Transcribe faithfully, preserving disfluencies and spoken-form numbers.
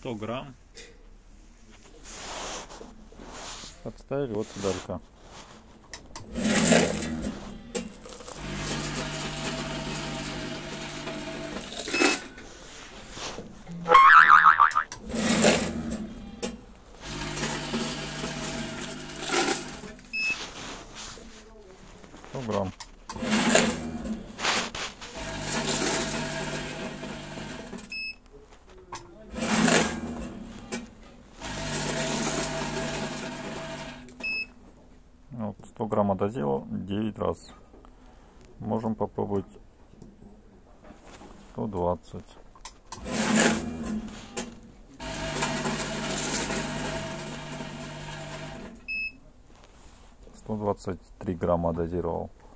сто грамм. Подставили вот сюда. сто грамм. Вот, сто грамм отдозировал девять раз. Можем попробовать сто двадцать. сто двадцать три грамма дозировал.